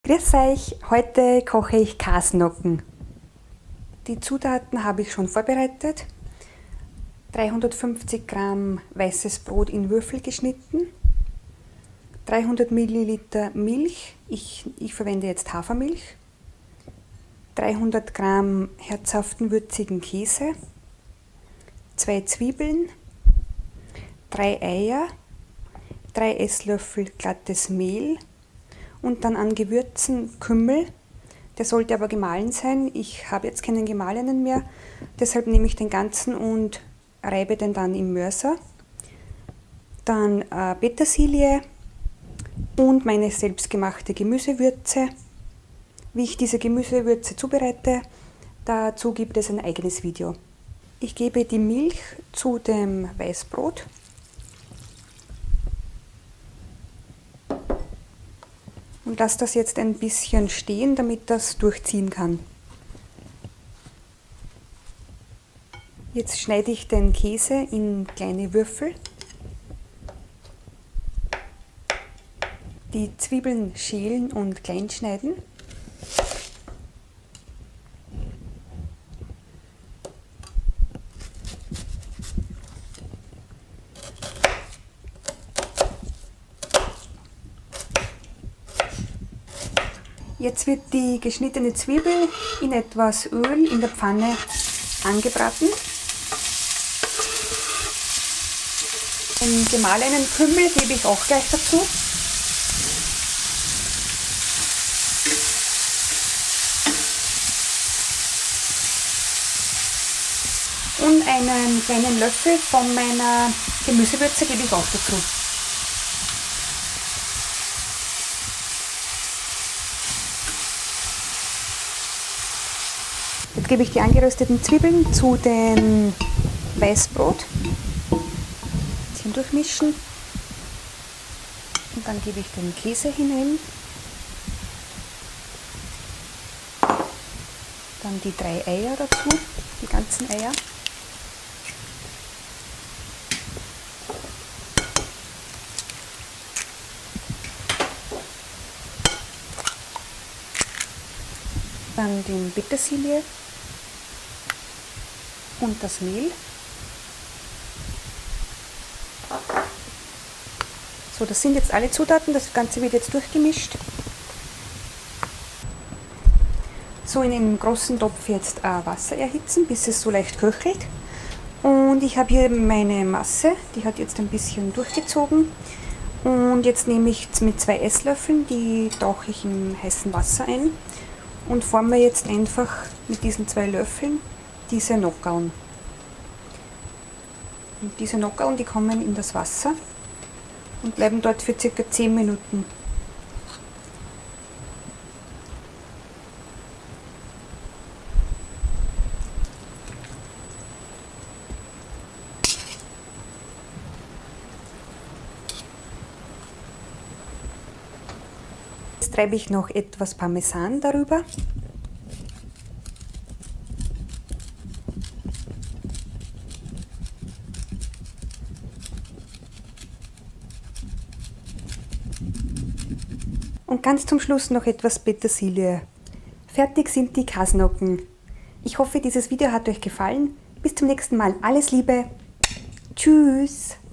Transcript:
Grüß euch, heute koche ich Kasnocken. Die Zutaten habe ich schon vorbereitet. 350 Gramm weißes Brot in Würfel geschnitten, 300 Milliliter Milch, ich verwende jetzt Hafermilch, 300 Gramm herzhaften würzigen Käse, 2 Zwiebeln, 3 Eier, 3 Esslöffel glattes Mehl und dann an Gewürzen Kümmel. Der sollte aber gemahlen sein. Ich habe jetzt keinen gemahlenen mehr, deshalb nehme ich den ganzen und reibe den dann im Mörser. Dann Petersilie und meine selbstgemachte Gemüsewürze. Wie ich diese Gemüsewürze zubereite, dazu gibt es ein eigenes Video. Ich gebe die Milch zu dem Weißbrot. Und lasse das jetzt ein bisschen stehen, damit das durchziehen kann. Jetzt schneide ich den Käse in kleine Würfel. Die Zwiebeln schälen und klein schneiden. Jetzt wird die geschnittene Zwiebel in etwas Öl in der Pfanne angebraten. Den gemahlenen Kümmel gebe ich auch gleich dazu. Und einen kleinen Löffel von meiner Gemüsewürze gebe ich auch dazu. Jetzt gebe ich die angerösteten Zwiebeln zu dem Weißbrot. Ein bisschen durchmischen. Und dann gebe ich den Käse hinein. Dann die 3 Eier dazu, die ganzen Eier. Dann die Petersilie und das Mehl. So, das sind jetzt alle Zutaten, das Ganze wird jetzt durchgemischt. So, in einem großen Topf jetzt Wasser erhitzen, bis es so leicht köchelt. Und ich habe hier meine Masse, die hat jetzt ein bisschen durchgezogen. Und jetzt nehme ich mit 2 Esslöffeln, die tauche ich im heißen Wasser ein und forme jetzt einfach mit diesen 2 Löffeln diese Nockerln. Und diese Nockerln, die kommen in das Wasser und bleiben dort für ca. 10 Minuten. Jetzt treibe ich noch etwas Parmesan darüber. Und ganz zum Schluss noch etwas Petersilie. Fertig sind die Kasnocken. Ich hoffe, dieses Video hat euch gefallen. Bis zum nächsten Mal. Alles Liebe. Tschüss.